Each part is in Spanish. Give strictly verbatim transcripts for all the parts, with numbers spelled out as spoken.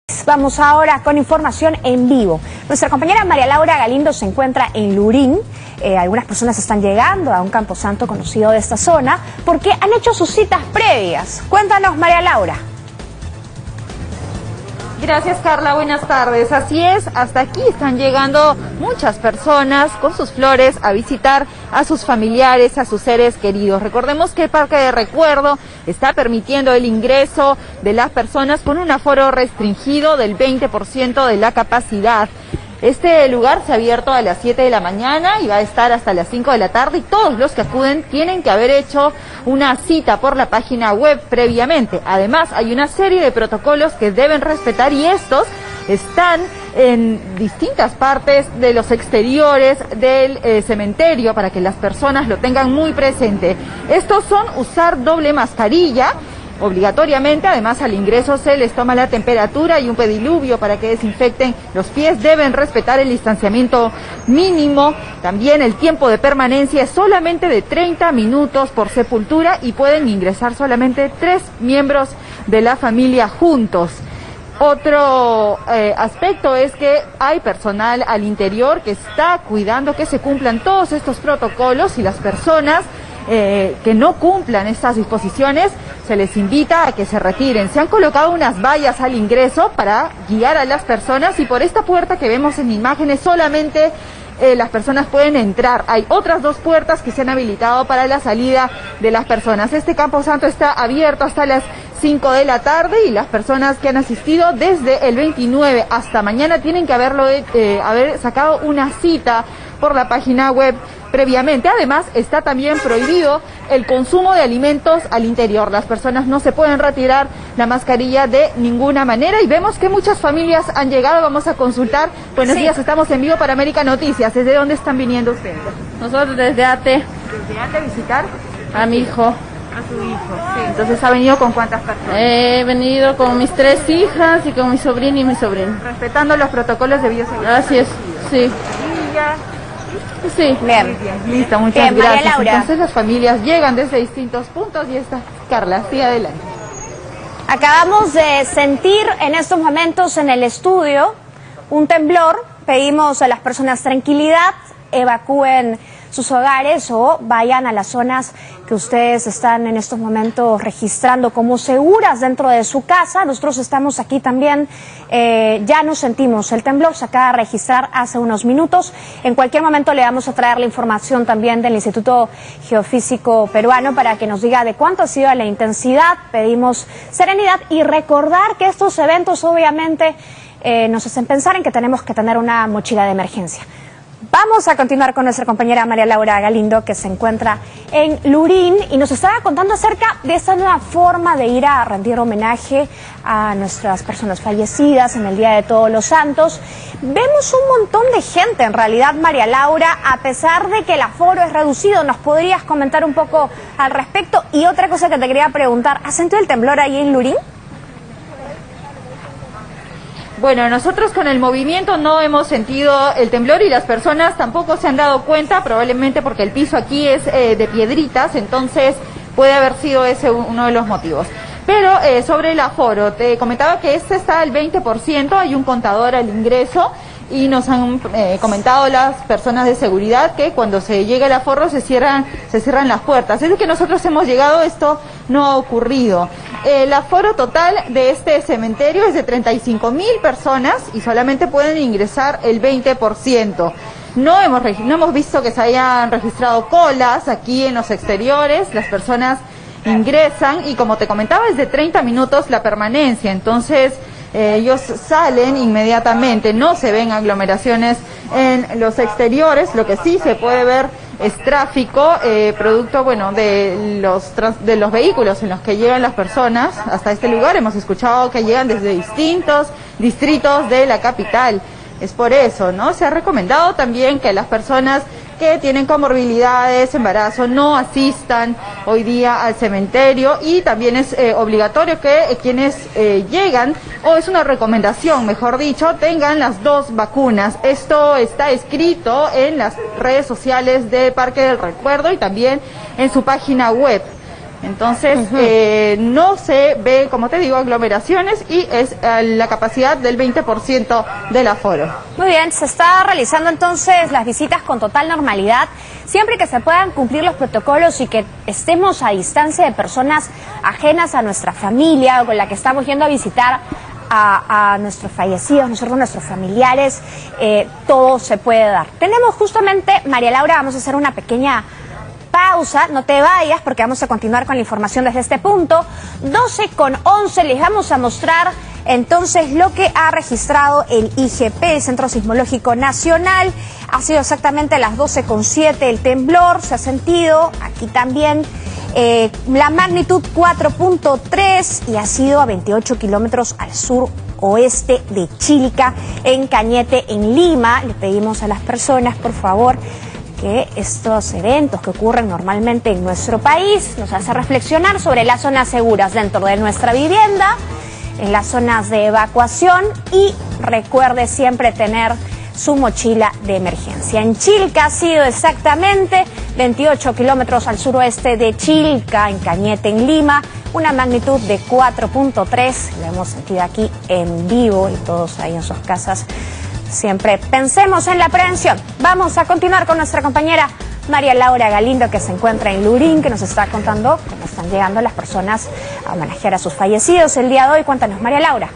Vamos ahora con información en vivo. Nuestra compañera María Laura Galindo se encuentra en Lurín. Eh, algunas personas están llegando a un camposanto conocido de esta zona porque han hecho sus citas previas. Cuéntanos, María Laura. Gracias, Carla, buenas tardes. Así es, hasta aquí están llegando muchas personas con sus flores a visitar a sus familiares, a sus seres queridos. Recordemos que el Parque de Recuerdo está permitiendo el ingreso de las personas con un aforo restringido del veinte por ciento de la capacidad. Este lugar se ha abierto a las siete de la mañana y va a estar hasta las cinco de la tarde, y todos los que acuden tienen que haber hecho una cita por la página web previamente. Además, hay una serie de protocolos que deben respetar y estos están en distintas partes de los exteriores del eh, cementerio para que las personas lo tengan muy presente. Estos son usar doble mascarilla obligatoriamente. Además, al ingreso se les toma la temperatura y un pediluvio para que desinfecten los pies. Deben respetar el distanciamiento mínimo. También el tiempo de permanencia es solamente de treinta minutos por sepultura y pueden ingresar solamente tres miembros de la familia juntos. Otro eh, aspecto es que hay personal al interior que está cuidando que se cumplan todos estos protocolos, y las personas eh, que no cumplan estas disposiciones se les invita a que se retiren. Se han colocado unas vallas al ingreso para guiar a las personas, y por esta puerta que vemos en imágenes solamente eh, las personas pueden entrar. Hay otras dos puertas que se han habilitado para la salida de las personas. Este camposanto está abierto hasta las cinco de la tarde y las personas que han asistido desde el veintinueve hasta mañana tienen que haberlo eh, haber sacado una cita por la página web previamente. Además, está también prohibido el consumo de alimentos al interior. Las personas no se pueden retirar la mascarilla de ninguna manera, y vemos que muchas familias han llegado. Vamos a consultar. Buenos sí. días, estamos en vivo para América Noticias. ¿Desde dónde están viniendo ustedes? Nosotros desde Ate. ¿Desde Ate a visitar? A mi hijo. A su hijo, sí. Entonces, ¿ha venido con cuántas personas? He venido con mis tres hijas y con mi sobrino y mi sobrino. Respetando los protocolos de bioseguridad. Así es, sí. Sí, bien. bien. Listo, muchas bien, gracias. María Laura. Entonces las familias llegan desde distintos puntos y está Carla, sí, adelante. Acabamos de sentir en estos momentos en el estudio un temblor. Pedimos a las personas tranquilidad, evacúen sus hogares o vayan a las zonas que ustedes están en estos momentos registrando como seguras dentro de su casa. Nosotros estamos aquí también, eh, ya nos sentimos el temblor, se acaba de registrar hace unos minutos. En cualquier momento le vamos a traer la información también del Instituto Geofísico Peruano para que nos diga de cuánto ha sido la intensidad. Pedimos serenidad y recordar que estos eventos obviamente eh, nos hacen pensar en que tenemos que tener una mochila de emergencia. Vamos a continuar con nuestra compañera María Laura Galindo, que se encuentra en Lurín y nos estaba contando acerca de esta nueva forma de ir a rendir homenaje a nuestras personas fallecidas en el Día de Todos los Santos. Vemos un montón de gente, en realidad, María Laura, a pesar de que el aforo es reducido. ¿Nos podrías comentar un poco al respecto? Y otra cosa que te quería preguntar, ¿has sentido el temblor ahí en Lurín? Bueno, nosotros con el movimiento no hemos sentido el temblor y las personas tampoco se han dado cuenta, probablemente porque el piso aquí es eh, de piedritas, entonces puede haber sido ese uno de los motivos. Pero eh, sobre el aforo, te comentaba que este está al veinte por ciento, hay un contador al ingreso, y nos han eh, comentado las personas de seguridad que cuando se llega el aforo se cierran, se cierran las puertas. Es que nosotros hemos llegado, esto no ha ocurrido. El aforo total de este cementerio es de treinta y cinco mil personas y solamente pueden ingresar el veinte por ciento. No hemos, no hemos visto que se hayan registrado colas aquí en los exteriores. Las personas ingresan y, como te comentaba, es de treinta minutos la permanencia. Entonces, eh, ellos salen inmediatamente. No se ven aglomeraciones en los exteriores. Lo que sí se puede ver es tráfico, eh, producto, bueno, de los trans, de los vehículos en los que llegan las personas hasta este lugar. Hemos escuchado que llegan desde distintos distritos de la capital. Es por eso, ¿no? Se ha recomendado también que las personas que tienen comorbilidades, embarazo, no asistan hoy día al cementerio, y también es eh, obligatorio que eh, quienes eh, llegan, o es una recomendación, mejor dicho, tengan las dos vacunas. Esto está escrito en las redes sociales de Parque del Recuerdo y también en su página web. Entonces, Uh-huh. eh, no se ve, como te digo, aglomeraciones y es eh, la capacidad del veinte por ciento del aforo. Muy bien, se está realizando entonces las visitas con total normalidad, siempre que se puedan cumplir los protocolos y que estemos a distancia de personas ajenas a nuestra familia o con la que estamos yendo a visitar a, a nuestros fallecidos, nosotros, nuestros familiares, eh, todo se puede dar. Tenemos justamente, María Laura, vamos a hacer una pequeña pausa, no te vayas porque vamos a continuar con la información desde este punto. doce con once, les vamos a mostrar entonces lo que ha registrado el I G P, el Centro Sismológico Nacional. Ha sido exactamente a las doce con siete el temblor, se ha sentido aquí también eh, la magnitud cuatro punto tres y ha sido a veintiocho kilómetros al sur oeste de Chilca, en Cañete, en Lima. Le pedimos a las personas, por favor, que estos eventos que ocurren normalmente en nuestro país nos hace reflexionar sobre las zonas seguras dentro de nuestra vivienda, en las zonas de evacuación, y recuerde siempre tener su mochila de emergencia. En Chilca ha sido exactamente veintiocho kilómetros al suroeste de Chilca, en Cañete, en Lima, una magnitud de cuatro punto tres, la hemos sentido aquí en vivo y todos ahí en sus casas. Siempre pensemos en la prevención. Vamos a continuar con nuestra compañera María Laura Galindo, que se encuentra en Lurín, que nos está contando cómo están llegando las personas a homenajear a sus fallecidos el día de hoy. Cuéntanos, María Laura.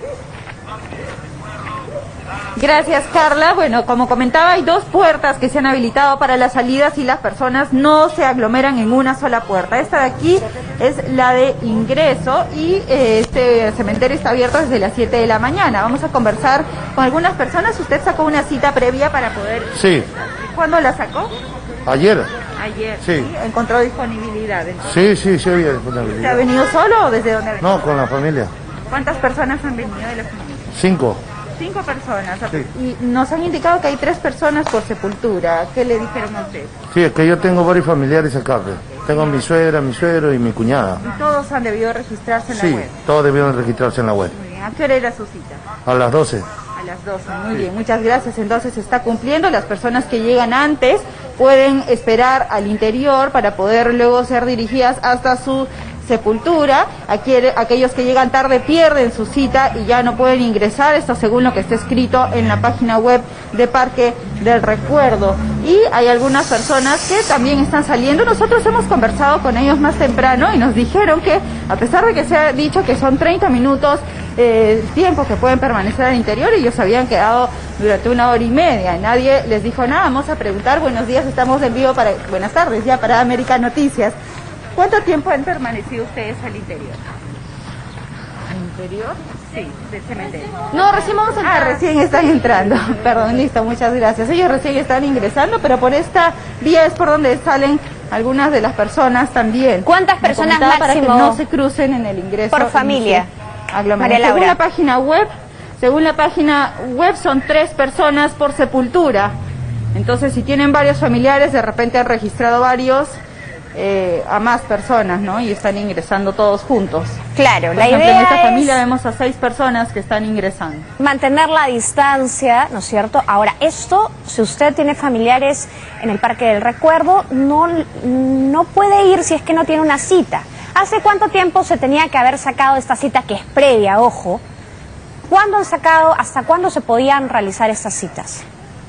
Gracias, Carla. Bueno, como comentaba, hay dos puertas que se han habilitado para las salidas y las personas no se aglomeran en una sola puerta. Esta de aquí es la de ingreso y eh, este cementerio está abierto desde las siete de la mañana. Vamos a conversar con algunas personas. Usted sacó una cita previa para poder... Sí. ¿Cuándo la sacó? Ayer. Ayer. Sí. ¿Encontró disponibilidad? Entonces. Sí, sí, sí había ¿Se ha disponibilidad. venido solo o desde dónde ha venido? No, con la familia. ¿Cuántas personas han venido de la familia? Cinco. Cinco personas. Sí. Y nos han indicado que hay tres personas por sepultura. ¿Qué le dijeron a usted? Sí, es que yo tengo varios familiares acá. Pues. Tengo a mi suegra, mi suegro y mi cuñada. Y todos han debido registrarse en Sí, la web. todos debieron registrarse en la web. Muy bien. ¿A qué hora era su cita? A las doce. A las doce. Muy bien, muchas gracias. Entonces se está cumpliendo. Las personas que llegan antes pueden esperar al interior para poder luego ser dirigidas hasta su sepultura. Aquí, aquellos que llegan tarde pierden su cita y ya no pueden ingresar, esto según lo que está escrito en la página web de Parque del Recuerdo. Y hay algunas personas que también están saliendo. Nosotros hemos conversado con ellos más temprano y nos dijeron que, a pesar de que se ha dicho que son treinta minutos eh, tiempo que pueden permanecer al interior, ellos habían quedado durante una hora y media. Nadie les dijo nada. Vamos a preguntar. Buenos días, estamos en vivo para, buenas tardes ya para América Noticias. ¿Cuánto tiempo han permanecido ustedes al interior? ¿Al interior? Sí, del cementerio. No, recién vamos a entrar. Ah, recién están entrando. Perdón, listo, muchas gracias. Ellos recién están ingresando, pero por esta vía es por donde salen algunas de las personas también. ¿Cuántas Me personas comentaba para que máximo no se crucen en el ingreso? por familia? Aglomeración. María Laura. Según la página web, según la página web son tres personas por sepultura. Entonces, si tienen varios familiares, de repente han registrado varios eh, a más personas, ¿no? Y están ingresando todos juntos. Claro, Por la ejemplo, idea en esta es familia vemos a seis personas que están ingresando. mantener la distancia, ¿no es cierto? Ahora, esto, si usted tiene familiares en el Parque del Recuerdo, no, no puede ir si es que no tiene una cita. ¿Hace cuánto tiempo se tenía que haber sacado esta cita, que es previa, ojo? ¿Cuándo han sacado, hasta cuándo se podían realizar estas citas?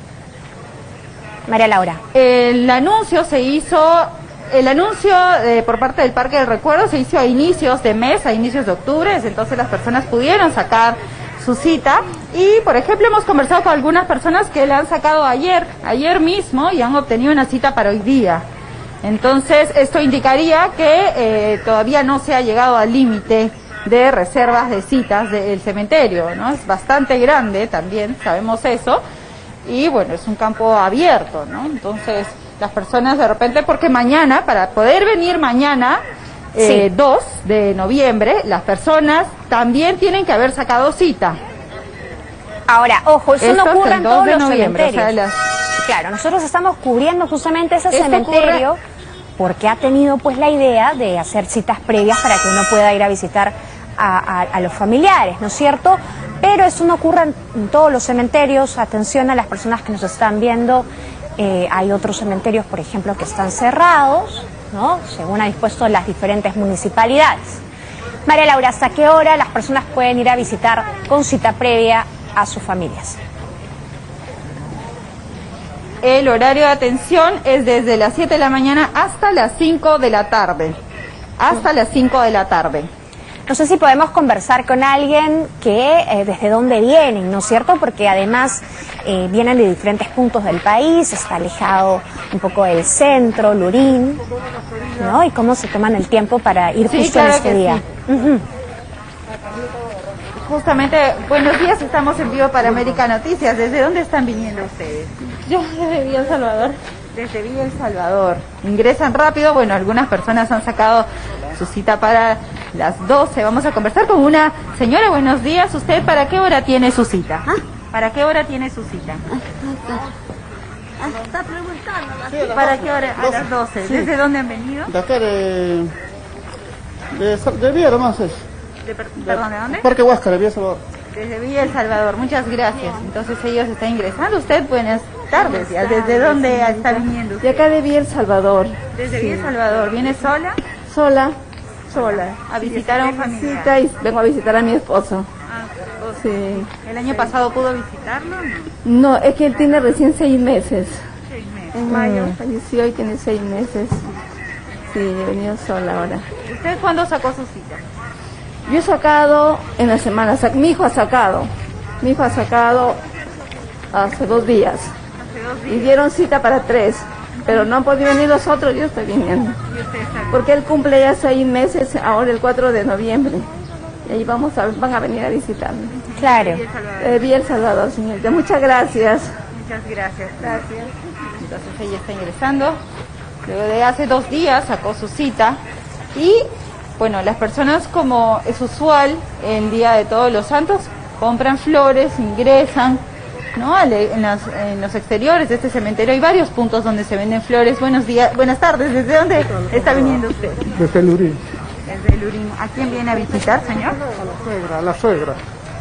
María Laura. El anuncio se hizo, el anuncio eh, por parte del Parque del Recuerdo se hizo a inicios de mes, a inicios de octubre, entonces las personas pudieron sacar su cita y, por ejemplo, hemos conversado con algunas personas que la han sacado ayer, ayer mismo y han obtenido una cita para hoy día. Entonces, esto indicaría que eh, todavía no se ha llegado al límite de reservas de citas del cementerio, ¿no? Es bastante grande también, sabemos eso, y bueno, es un campo abierto, ¿no? Entonces, las personas de repente, porque mañana, para poder venir mañana, eh, Sí. dos de noviembre, las personas también tienen que haber sacado cita. Ahora, ojo, eso no Esto ocurre hasta en el dos todos de los noviembre, o sea, cementerios. las- Claro, nosotros estamos cubriendo justamente ese Esto cementerio porque ha tenido pues la idea de hacer citas previas para que uno pueda ir a visitar a, a- a los familiares, ¿no es cierto? Pero eso no ocurre en, en todos los cementerios. Atención a las personas que nos están viendo. Eh, hay otros cementerios, por ejemplo, que están cerrados, ¿no? Según ha dispuesto las diferentes municipalidades. María Laura, ¿hasta qué hora las personas pueden ir a visitar con cita previa a sus familias? El horario de atención es desde las siete de la mañana hasta las cinco de la tarde. Hasta las cinco de la tarde. No sé si podemos conversar con alguien que eh, desde dónde vienen, ¿no es cierto? Porque además eh, vienen de diferentes puntos del país, está alejado un poco del centro, Lurín, ¿no? Y cómo se toman el tiempo para ir Sí, justo claro en este que día. sí. Ujú. Justamente, buenos días, estamos en vivo para América Noticias. ¿Desde dónde están viniendo ustedes? Yo desde Villa El Salvador. Desde Villa El Salvador. Ingresan rápido, bueno, algunas personas han sacado su cita para las doce. Vamos a conversar con una señora. Buenos días, ¿usted para qué hora tiene su cita? ¿Ah? ¿Para qué hora tiene su cita? Ah, está preguntando la cita. ¿Para qué hora? A las doce. Sí. ¿Desde dónde han venido? De acá de... De, de Villa nomás es. De, per- perdón, ¿de dónde? Parque Huáscar, de Villa Salvador. Desde Villa El Salvador, muchas gracias. Entonces ellos están ingresando. Usted, buenas tardes. ¿Ya? ¿Desde dónde está viniendo De usted? acá de Villa El Salvador. Desde Villa El Salvador. ¿Viene sola? Sola, sola. A visitar a un familiar. Visita y vengo a visitar a mi esposo. Ah, o- Sí. ¿El año pasado pudo visitarlo? No. No, es que él tiene recién seis meses. Seis meses. En mayo falleció y tiene seis meses. Sí, he venido sola ahora. ¿Usted cuándo sacó su cita? Yo he sacado en la semana, sac- mi hijo ha sacado. Mi hijo ha sacado hace dos días. Hace dos Y días. dieron cita para tres. Pero no han podido venir los otros, yo estoy viniendo. ¿Y usted está? Porque él cumple ya seis meses, ahora el cuatro de noviembre. Y ahí vamos a, van a venir a visitarme. Claro. Villa El Salvador. Eh, Villa El Salvador, señorita. Muchas gracias. Muchas gracias. Gracias. Entonces ella está ingresando. Luego de hace dos días sacó su cita. Y bueno, las personas, como es usual el Día de Todos los Santos, compran flores, ingresan, ¿no? Ale- En, las- en los exteriores de este cementerio hay varios puntos donde se venden flores. Buenos días, buenas tardes. ¿Desde dónde está viniendo usted? Desde Lurín. Desde Lurín. ¿A quién viene a visitar, señor? A la suegra, a la suegra.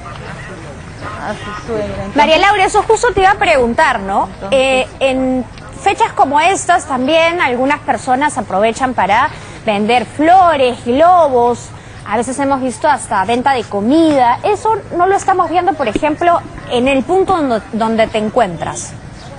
A su suegra. Entonces, María Laura, eso justo te iba a preguntar, ¿no? Eh, en fechas como estas también algunas personas aprovechan para vender flores, globos, a veces hemos visto hasta venta de comida. Eso no lo estamos viendo, por ejemplo, en el punto donde, donde te encuentras.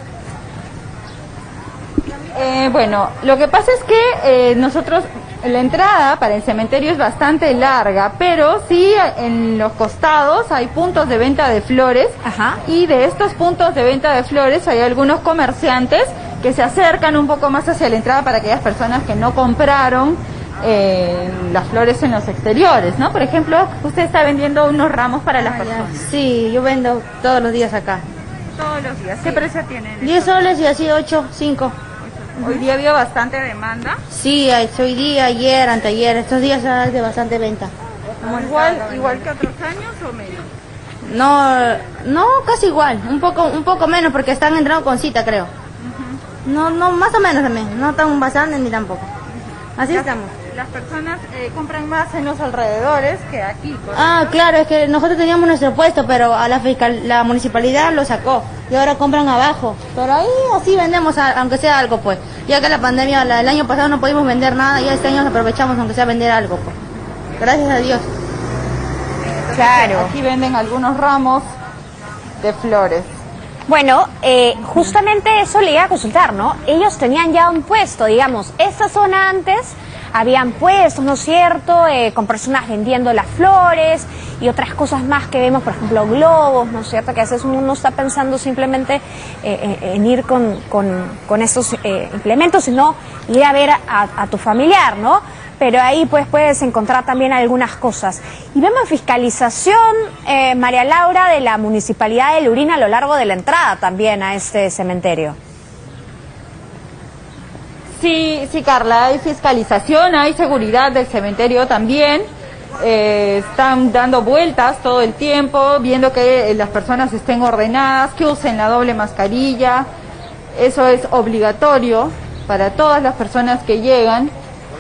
Eh, bueno, lo que pasa es que eh, nosotros, la entrada para el cementerio es bastante larga, pero sí en los costados hay puntos de venta de flores. Ajá. Y de estos puntos de venta de flores hay algunos comerciantes que se acercan un poco más hacia la entrada para aquellas personas que no compraron eh, las flores en los exteriores, ¿no? Por ejemplo, usted está vendiendo unos ramos para las personas. Sí, yo vendo todos los días acá. Todos los días. ¿Qué precio tienen? diez soles y así ocho, cinco. Hoy día ha habido bastante demanda. Sí, hay- hoy día, ayer, anteayer, estos días hay de bastante venta. Igual, igual que otros años o menos. No, no, casi igual, un poco, un poco menos porque están entrando con cita, creo. No, no, más o menos también, no tan bastante ni tampoco. Así Las- estamos. Las personas eh, compran más en los alrededores que aquí. ¿correcto? Ah, claro, es que nosotros teníamos nuestro puesto, pero a la fiscal, la municipalidad lo sacó y ahora compran abajo. Pero ahí así vendemos, a- aunque sea algo, pues. Ya que la pandemia, la- el año pasado no pudimos vender nada, ya este año aprovechamos, aunque sea vender algo, pues. Gracias a Dios. Claro. Aquí venden algunos ramos de flores. Bueno, eh, justamente eso le iba a consultar, ¿no? Ellos tenían ya un puesto, digamos, esta zona antes habían puestos, ¿no es cierto?, eh, con personas vendiendo las flores y otras cosas más que vemos, por ejemplo, globos, ¿no es cierto?, que a veces uno no está pensando simplemente eh, en, en ir con, con, con estos eh, implementos, sino ir a ver a, a tu familiar, ¿no? Pero ahí pues puedes encontrar también algunas cosas. Y vemos fiscalización, eh, María Laura, de la Municipalidad de Lurín a lo largo de la entrada también a este cementerio. Sí, sí, Carla, hay fiscalización, hay seguridad del cementerio también. Eh, están dando vueltas todo el tiempo, viendo que eh, las personas estén ordenadas, que usen la doble mascarilla. Eso es obligatorio para todas las personas que llegan.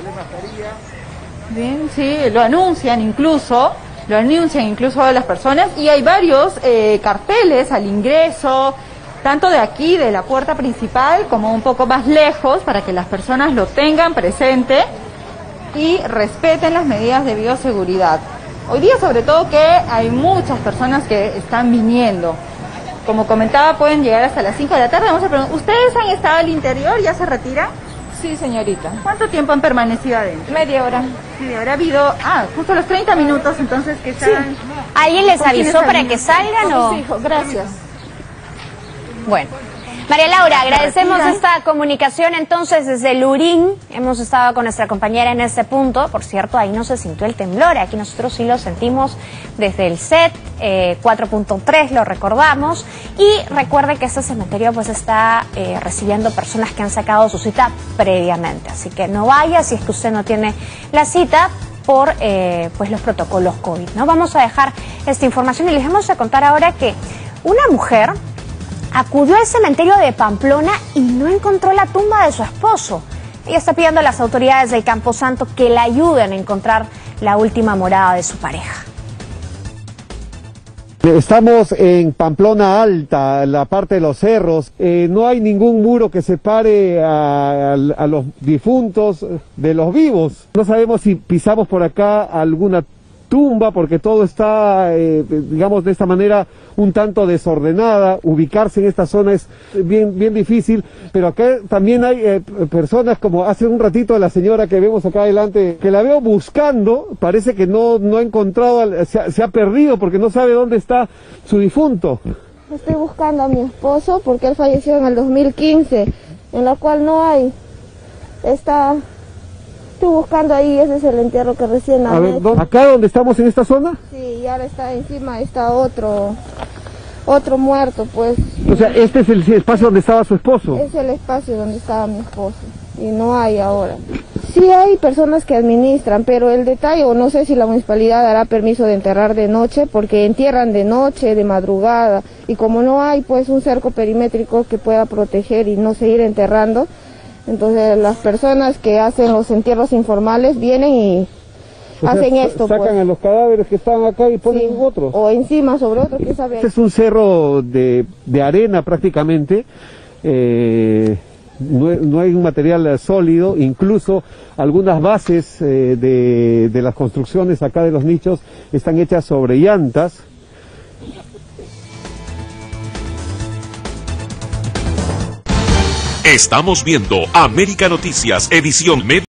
Bien, sí, lo anuncian incluso, lo anuncian incluso a las personas y hay varios eh, carteles al ingreso, tanto de aquí, de la puerta principal, como un poco más lejos, para que las personas lo tengan presente y respeten las medidas de bioseguridad. Hoy día sobre todo que hay muchas personas que están viniendo. Como comentaba, pueden llegar hasta las cinco de la tarde. Vamos a preguntar, ¿ustedes han estado al interior? ¿Ya se retiran? Sí, señorita. ¿Cuánto tiempo han permanecido adentro? Media hora. Media hora. Ha habido, ah, justo los treinta minutos entonces que están... Sí. ¿Alguien les avisó para que salgan o...? Sí, hijo, gracias. Bueno. María Laura, agradecemos esta comunicación entonces desde Lurín. Hemos estado con nuestra compañera en este punto. Por cierto, ahí no se sintió el temblor. Aquí nosotros sí lo sentimos desde el S E T, eh, cuatro punto tres, lo recordamos. Y recuerde que este cementerio pues está eh, recibiendo personas que han sacado su cita previamente. Así que no vaya si es que usted no tiene la cita por eh, pues los protocolos COVID, ¿no? Vamos a dejar esta información y les vamos a contar ahora que una mujer acudió al cementerio de Pamplona y no encontró la tumba de su esposo. Ella está pidiendo a las autoridades del Camposanto que la ayuden a encontrar la última morada de su pareja. Estamos en Pamplona Alta, la parte de los cerros. Eh, no hay ningún muro que separe a, a, a los difuntos de los vivos. No sabemos si pisamos por acá alguna tumba, porque todo está, eh, digamos, de esta manera un tanto desordenada. Ubicarse en esta zona es bien, bien difícil, pero acá también hay eh, personas, como hace un ratito la señora que vemos acá adelante, que la veo buscando, parece que no, no ha encontrado, se ha, se ha perdido porque no sabe dónde está su difunto. Estoy buscando a mi esposo porque él falleció en el dos mil quince, en la cual no hay. Está... Estoy buscando ahí, ese es el entierro que recién a ver, ¿dónde? ¿Acá donde estamos en esta zona? Sí, y ahora está encima, está otro, otro muerto, pues. O sea, este es el espacio donde estaba su esposo. Es el espacio donde estaba mi esposo, y no hay ahora. Sí hay personas que administran, pero el detalle, o no sé si la municipalidad dará permiso de enterrar de noche, porque entierran de noche, de madrugada, y como no hay pues un cerco perimétrico que pueda proteger y no seguir enterrando, entonces las personas que hacen los entierros informales vienen y o hacen sea, esto. Sacan pues. a los cadáveres que están acá y ponen sí, otros. O encima sobre otro, que sabe. Este es un cerro de, de arena prácticamente, eh, no, no hay un material sólido, incluso algunas bases eh, de, de las construcciones acá de los nichos están hechas sobre llantas. Estamos viendo América Noticias, edición media.